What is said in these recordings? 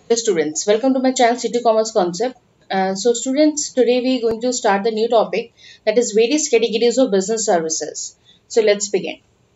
Students, welcome to my channel City Commerce Concept. So students, today we are going to start the new topic, that is various categories of business services. So let's begin.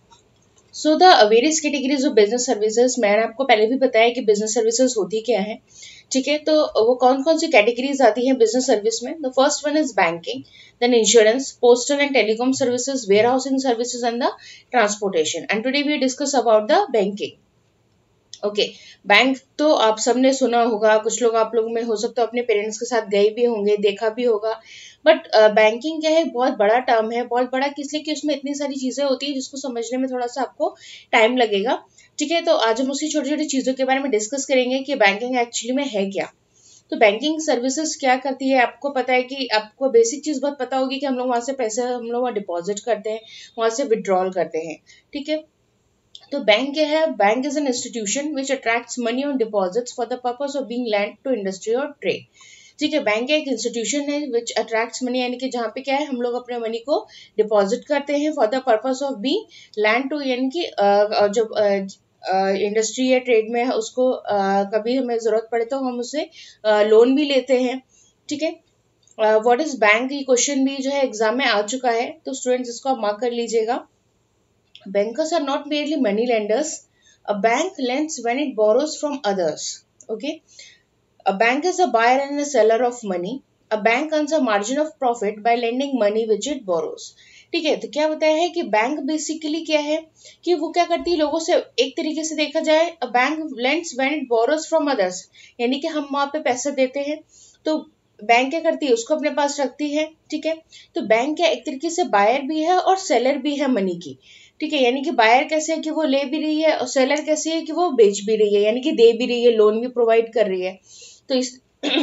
So the various categories of business services, मैंने आपको पहले भी बताया कि business services होती क्या है. ठीक है, तो वो कौन कौन सी कैटेगरीज आती हैं बिजनेस सर्विस में. The first one is banking, then insurance, postal and telecom services, warehousing services and the transportation. And today we discuss about the banking. Okay, bank तो आप सबने सुना होगा, कुछ लोग आप लोग में हो सकता है अपने पेरेंट्स के साथ गए भी होंगे, देखा भी होगा. बट बैंकिंग क्या है, बहुत बड़ा टर्म है. बहुत बड़ा किस लिए कि उसमें इतनी सारी चीजें होती है जिसको समझने में थोड़ा सा आपको टाइम लगेगा. ठीक है, तो आज हम उसी छोटी छोटी चीजों के बारे में डिस्कस करेंगे कि बैंकिंग एक्चुअली में है क्या. तो बैंकिंग सर्विसेज क्या करती है, आपको पता है कि आपको बेसिक चीज बहुत पता होगी कि हम लोग वहां से पैसे हम लोग वहाँ डिपॉजिट करते हैं, वहां से विड्रॉल करते हैं. ठीक है, तो बैंक क्या है, bank is an institution which attracts money on deposits for the purpose of being lend to industry और ट्रेड. ठीक है, बैंक एक इंस्टीट्यूशन है विच अट्रैक्ट्स मनी, यानी कि जहाँ पे क्या है हम लोग अपने मनी को डिपॉजिट करते हैं for the purpose of being lend to, यानी कि जब इंडस्ट्री या ट्रेड में उसको कभी हमें जरूरत पड़े तो हम उसे लोन भी लेते हैं. ठीक है, व्हाट इज बैंक, ये क्वेश्चन भी जो है एग्जाम में आ चुका है, तो स्टूडेंट्स इसको आप मार्क कर लीजिएगा. Bankers are not merely money lenders. A bank lends when it borrows from others. Okay. A bank is a buyer and a seller of money. A bank earns a margin of profit by lending money which it borrows. ठीक है, तो क्या बताया है कि bank basically क्या है कि वो क्या करती है लोगों से, एक तरीके से देखा जाए a bank lends when it borrows from others, यानी कि हम वहां पे पैसे देते हैं तो बैंक क्या करती है उसको अपने पास रखती है. ठीक है, तो बैंक क्या एक तरीके से बायर भी है और सेलर भी है मनी की. ठीक है, यानी कि बायर कैसे है कि वो ले भी रही है और सेलर कैसे है कि वो बेच भी रही है, यानी कि दे भी रही है, लोन भी प्रोवाइड कर रही है. तो इस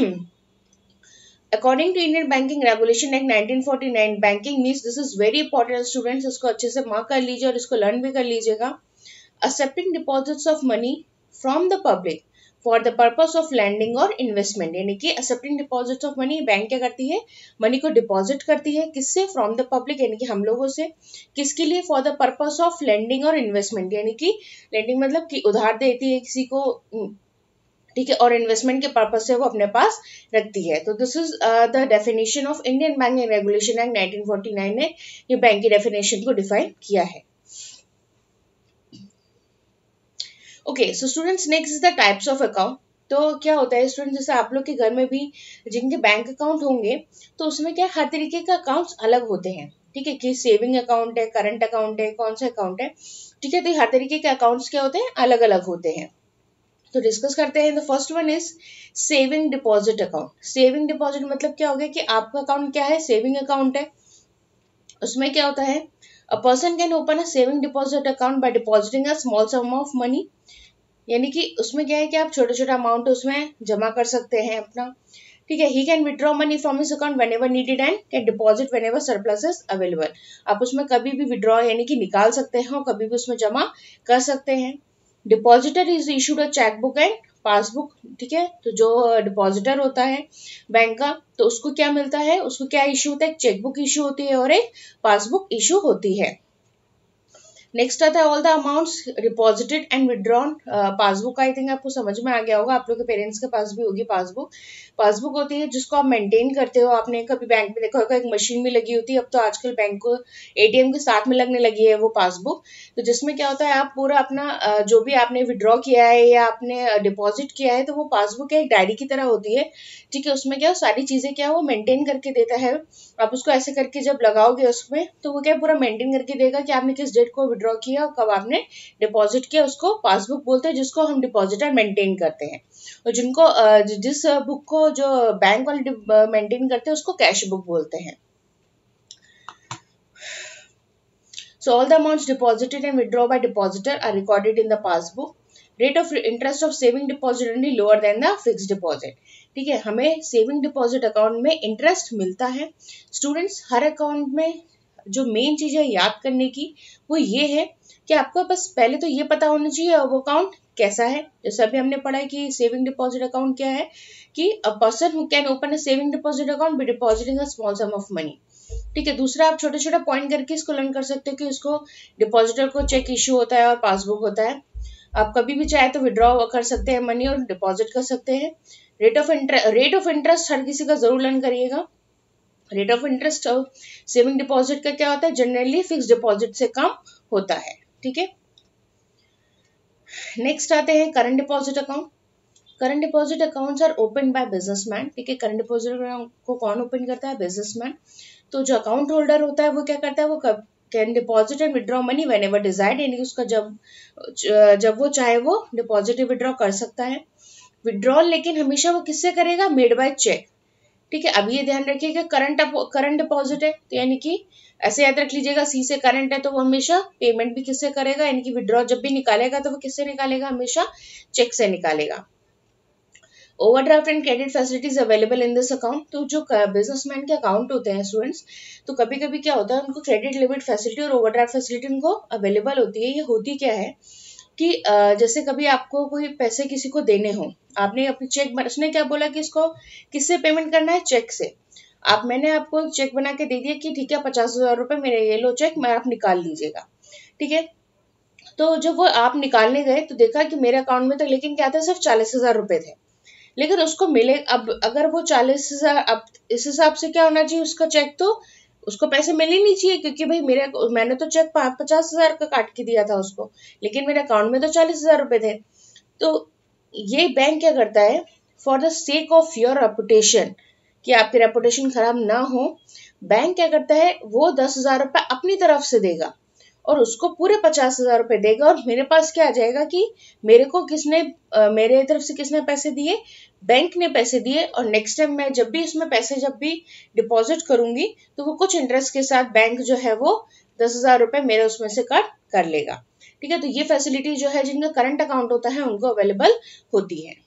according to Indian banking regulation act 1949, banking means, this is very important students, इसको अच्छे से मार्क कर लीजिए और इसको लर्न भी कर लीजिएगा. Accepting deposits of money from the public for the purpose of lending और इन्वेस्टमेंट, यानी कि accepting deposits of money, bank क्या करती है मनी को डिपॉजिट करती है किससे, फ्रॉम द पब्लिक, यानी कि हम लोगों से. किसके लिए, for the purpose of lending और इन्वेस्टमेंट, यानी कि लैंडिंग मतलब कि उधार देती है किसी को. ठीक है, और इन्वेस्टमेंट के पर्पज से वो अपने पास रखती है. तो this is the definition of Indian banking regulation act 1949 ने ये बैंक की डेफिनेशन को डिफाइन किया है. Okay, so students, next is the types of account. तो क्या होता है स्टूडेंट, जैसे आप लोग के घर में भी जिनके बैंक अकाउंट होंगे तो उसमें क्या हर तरीके का अकाउंट्स अलग होते हैं. ठीक है, कि सेविंग अकाउंट है, करंट अकाउंट है, कौन सा अकाउंट है. ठीक है, तो हर तरीके के अकाउंट्स क्या होते हैं, अलग अलग होते हैं. तो डिस्कस करते हैं. The first one is saving deposit account. Saving deposit मतलब क्या हो गया कि आपका अकाउंट क्या है, सेविंग अकाउंट है. उसमें क्या होता है, a person can open a saving deposit account by depositing a small sum of money, यानी कि उसमें क्या है कि आप छोटा छोटा अमाउंट उसमें जमा कर सकते हैं अपना. ठीक है, he can withdraw money from his account whenever needed and can deposit whenever surplus is available. आप उसमें कभी भी विड्रॉ यानी कि निकाल सकते हैं और कभी भी उसमें जमा कर सकते हैं. Depositor is issued a chequebook and passbook. ठीक है, तो जो डिपॉजिटर होता है बैंक का, तो उसको क्या मिलता है, उसको क्या इशू होता है, एक चेकबुक इशू होती है और एक पासबुक इशू होती है. नेक्स्ट आता है all the amounts deposited and withdrawn. Passbook I think आपको समझ में आ गया होगा, आप लोग के पेरेंट्स के पास भी होगी पासबुक. पासबुक होती है जिसको आप मेंटेन करते हो. आपने कभी बैंक में देखा होगा एक मशीन भी लगी होती है, अब तो आजकल बैंक को एटीएम के साथ में लगने लगी है वो पासबुक. तो जिसमें क्या होता है, आप पूरा अपना जो भी आपने विड्रॉ किया है या आपने डिपॉजिट किया है, तो वो पासबुक एक डायरी की तरह होती है. ठीक है, उसमें क्या सारी चीजें क्या वो मेंटेन करके देता है. आप उसको ऐसे करके जब लगाओगे उसमें, तो वो क्या पूरा मेंटेन करके देगा कि आपने किस डेट को विड्रॉ किया और कब आपने डिपॉजिट किया. उसको पासबुक बोलते हैं, जिसको हम डिपॉजिटर मेंटेन करते हैं. और जिनको जिस बुक को जो बैंक वाले मेंटेन करते हैं उसको कैश बुक बोलते हैं. So all the amounts deposited and withdrawn by depositor are recorded in the passbook. Rate of interest of saving deposit only lower than the fixed deposit. ठीक है, हमें सेविंग डिपॉजिट अकाउंट में interest मिलता है. Students, हर account में जो main चीज है याद करने की वो ये है कि आपको बस पहले तो ये पता होना चाहिए वो अकाउंट कैसा है. जैसे अभी हमने पढ़ा है कि सेविंग डिपॉजिट अकाउंट क्या है, कि a person who can open a saving deposit account by depositing a small sum of money. ठीक है, दूसरा आप छोटे छोटे पॉइंट करके इसको लर्न कर सकते हो कि उसको डिपॉजिटर को चेक इशू होता है और पासबुक होता है. आप कभी भी चाहे तो विड्रॉ कर सकते हैं मनी और डिपॉजिट कर सकते हैं। रेट ऑफ इंटरेस्ट हर किसी का जरूर लर्न करिएगा। Rate of interest saving deposit का क्या होता है, जनरली फिक्स डिपॉजिट से कम होता है। ठीक है, नेक्स्ट आते हैं current deposit account. Current deposit accounts are open by businessman. ठीक है, करंट डिपॉजिट को कौन ओपन करता है, बिजनेसमैन। तो जो अकाउंट होल्डर होता है वो क्या करता है, वो can deposit and withdraw money whenever desired, यानी उसका जब वो चाहे वो डिपॉजिट विड्रॉ कर सकता है। विड्रॉल लेकिन हमेशा वो किससे करेगा, मेड बाय चेक। ठीक है, अब ये ध्यान रखिएगा करंट डिपॉजिट है तो यानी कि ऐसे याद रख लीजिएगा, सी से करंट है तो वो हमेशा पेमेंट भी किससे करेगा, यानी कि विड्रॉ जब भी निकालेगा तो वो किससे निकालेगा, हमेशा चेक से निकालेगा। Overdraft and credit facilities available in this account. तो जो बिजनेसमैन के अकाउंट होते हैं स्टूडेंट्स, तो कभी कभी क्या होता है, उनको क्रेडिट लिमिट फैसिलिटी और ओवरड्राफ्ट फैसिलिटी उनको अवेलेबल होती है। ये होती क्या है कि जैसे कभी आपको कोई पैसे किसी को देने हो, आपने अपनी चेक, उसने क्या बोला कि इसको किससे पेमेंट करना है, चेक से। मैंने आपको एक चेक बना के दे दिया कि ठीक है 50,000 रुपए मेरे ये लो चेक, मैं आप निकाल लीजिएगा। ठीक है, तो जब वो आप निकालने गए तो देखा कि मेरे अकाउंट में तो लेकिन क्या था, सिर्फ 40,000 रुपए थे। लेकिन उसको मिले, अब अगर वो 40,000, अब इस हिसाब से क्या होना चाहिए, उसका चेक तो उसको पैसे मिल ही नहीं चाहिए, क्योंकि भाई मैंने तो चेक 50,000 का काट के दिया था उसको, लेकिन मेरे अकाउंट में तो 40,000 रुपए थे। तो ये बैंक क्या करता है, for the sake of your reputation, कि आपकी रेपुटेशन खराब ना हो, बैंक क्या करता है, वो 10,000 रुपए अपनी तरफ से देगा और उसको पूरे 50,000 रुपए देगा, और मेरे पास क्या आ जाएगा कि मेरे को मेरे तरफ से किसने पैसे दिए, बैंक ने पैसे दिए। और नेक्स्ट टाइम मैं जब भी इसमें पैसे जब भी डिपॉजिट करूंगी तो वो कुछ इंटरेस्ट के साथ बैंक जो है वो 10,000 रुपए मेरे उसमें से कट कर लेगा। ठीक है, तो ये फैसिलिटी जो है जिनका करंट अकाउंट होता है उनको अवेलेबल होती है।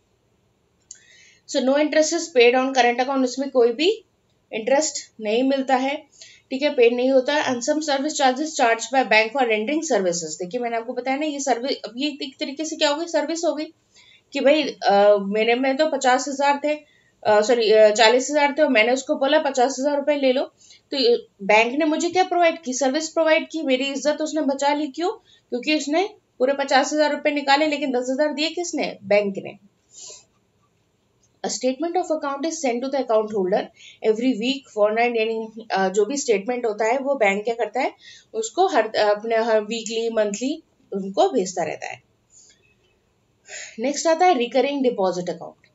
So no interest is paid on current account, इसमें कोई भी इंटरेस्ट नहीं मिलता है। ठीक है, पेड नहीं होता है। And some service charges charge by bank for rendering services. देखिए मैंने आपको बताया ना, ये सर्विस, अब ये एक तरीके से क्या होगी, सर्विस होगी कि भाई मेरे में तो 50,000 थे, सॉरी 40,000 थे, और मैंने उसको बोला 50,000 रुपए ले लो। तो बैंक ने मुझे क्या प्रोवाइड की, सर्विस प्रोवाइड की, मेरी इज्जत उसने बचा ली। क्यों, क्योंकि उसने पूरे 50,000 रुपए निकाले, लेकिन 10,000 दिए किसने, बैंक ने। A statement of account is sent to the account holder every week, fortnight, यानी जो भी स्टेटमेंट होता है वो बैंक क्या करता है, उसको हर वीकली मंथली उनको भेजता रहता है। नेक्स्ट आता है recurring deposit account.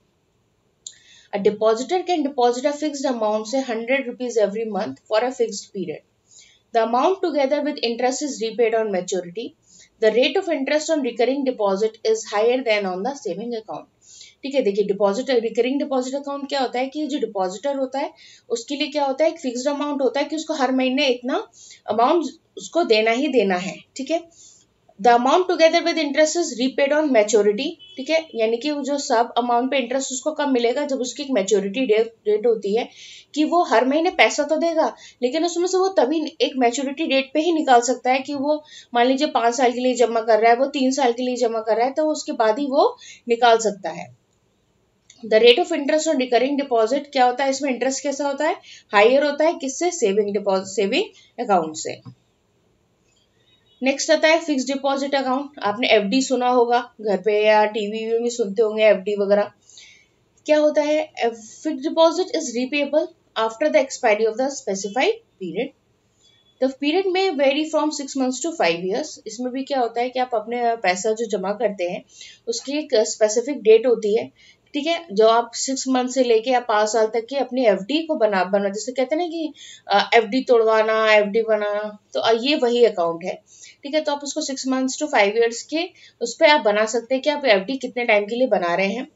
A depositor can deposit a fixed amount, say 100 rupees every month for a fixed period. The amount together with interest is repaid on maturity. The rate of interest on recurring deposit is higher than on the saving account. ठीक है, देखिए recurring deposit account क्या होता है कि जो depositor होता है उसके लिए क्या होता है, एक फिक्स्ड अमाउंट होता है कि उसको हर महीने इतना अमाउंट उसको देना ही देना है। ठीक है, the amount together with interest is repaid on maturity. ठीक है, यानी कि जो सब अमाउंट पे इंटरेस्ट उसको कब मिलेगा, जब उसकी एक मैच्योरिटी डेट होती है कि वो हर महीने पैसा तो देगा, लेकिन उसमें से वो तभी एक मैच्योरिटी डेट पे ही निकाल सकता है कि वो मान लीजिए 5 साल के लिए जमा कर रहा है, वो 3 साल के लिए जमा कर रहा है, तो उसके बाद ही वो निकाल सकता है। The rate of interest on recurring deposit क्या होता है, इसमें इंटरेस्ट कैसा होता है, हायर होता है, किससे, सेविंग अकाउंट से। नेक्स्ट आता है फिक्स डिपॉजिट अकाउंट। आपने एफडी सुना होगा घर पे या टीवी में सुनते होंगे एफडी वगैरह। क्या होता है, fix deposit is repayable after the expiry of the specified period. The period may vary from 6 months to 5 years। इसमें भी क्या होता है कि आप अपने पैसा जो जमा करते हैं उसकी एक स्पेसिफिक डेट होती है। ठीक है, जो आप 6 मंथ से लेके या 5 साल तक की अपनी एफडी को बना जैसे कहते हैं ना कि एफडी तोड़वाना, एफडी बनाना, तो ये वही अकाउंट है। ठीक है, तो आप उसको 6 months to 5 years के उस पर आप बना सकते हैं कि आप एफडी कितने टाइम के लिए बना रहे हैं।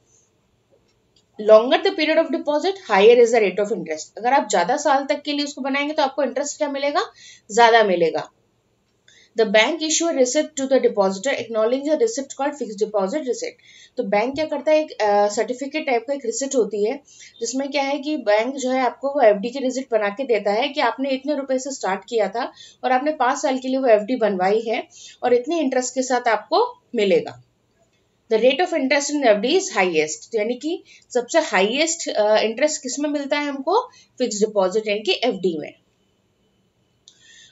Longer the period of deposit higher is the rate of interest. अगर आप ज्यादा साल तक के लिए उसको बनाएंगे तो आपको इंटरेस्ट क्या मिलेगा, ज्यादा मिलेगा। The bank issue receipt to the depositor acknowledge the receipt called fix deposit receipt. तो बैंक क्या करता है, एक सर्टिफिकेट टाइप का एक रिसिप्ट होती है जिसमें क्या है कि बैंक जो है आपको वो एफडी की रिसिप्ट बना के देता है कि आपने इतने रुपए से स्टार्ट किया था और आपने 5 साल के लिए वो एफडी बनवाई है और इतने इंटरेस्ट के साथ आपको मिलेगा। The rate of interest in FD is highest, यानी कि सबसे हाईएस्ट इंटरेस्ट किसमें मिलता है हमको, फिक्स डिपॉजिट यानी कि एफडी में।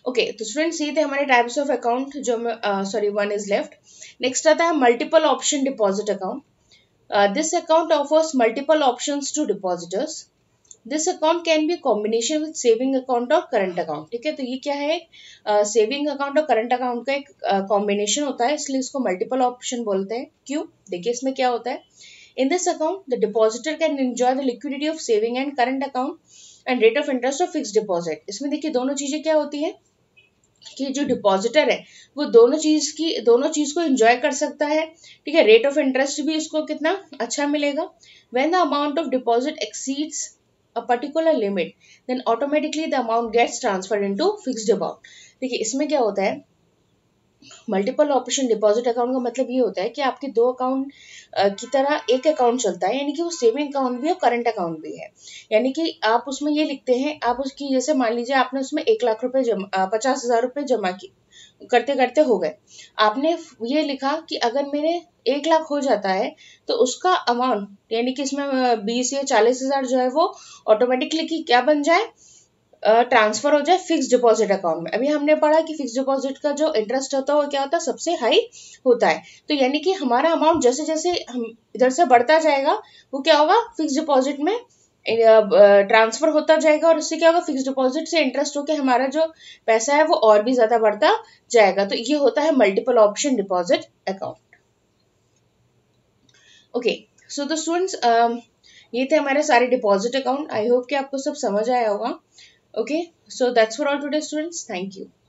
ओके, तो स्टूडेंट्स ये थे हमारे टाइप्स ऑफ अकाउंट जो sorry one is left. Next आता है multiple option deposit account. This account offers multiple options to depositors. This account can be combination with saving account और करंट अकाउंट. ठीक है, तो ये क्या है, सेविंग अकाउंट और करंट अकाउंट का एक कॉम्बिनेशन होता है, इसलिए इसको मल्टीपल ऑप्शन बोलते हैं. क्यों? देखिए इसमें क्या होता है. In this account the depositor can enjoy the liquidity of saving and current account and rate of interest of fix deposit. इसमें देखिए दोनों चीजें क्या होती है कि जो डिपॉजिटर है वो दोनों चीज को एंजॉय कर सकता है. ठीक है, रेट ऑफ इंटरेस्ट भी इसको कितना अच्छा मिलेगा. When the amount of deposit exceeds a particular limit, then automatically the amount gets transferred into fixed amount. देखिए इसमें क्या होता है, मल्टीपल ऑप्शन डिपॉजिट अकाउंट का मतलब ये होता है कि आपके दो अकाउंट की तरह एक अकाउंट चलता है, यानी कि वो सेविंग अकाउंट भी और करंट अकाउंट भी है. यानी कि आप उसमें ये लिखते हैं, आप उसकी जैसे मान लीजिए आपने उसमें 1 लाख रुपए 50,000 रुपए जमा की, करते करते हो गए. आपने ये लिखा कि अगर मेरे 1 लाख हो जाता है तो उसका अमाउंट यानी कि इसमें 20 या 40,000 जो है वो ऑटोमेटिकली क्या बन जाए, ट्रांसफर हो जाए फिक्स डिपॉजिट अकाउंट में. अभी हमने पढ़ा कि फिक्स डिपॉजिट का जो इंटरेस्ट होता है वो क्या होता है, सबसे हाई होता है. तो यानी कि हमारा अमाउंट जैसे जैसे हम इधर से बढ़ता जाएगा वो क्या होगा, फिक्स डिपॉजिट में ट्रांसफर होता जाएगा, और उससे क्या होगा, फिक्स डिपॉजिट से इंटरेस्ट होकर हमारा जो पैसा है वो और भी ज्यादा बढ़ता जाएगा. तो ये होता है multiple option deposit account. Okay, so the students ये थे हमारे सारे डिपॉजिट अकाउंट. आई होप कि आपको सब समझ आया होगा. Okay, so that's for all today, students. Thank you.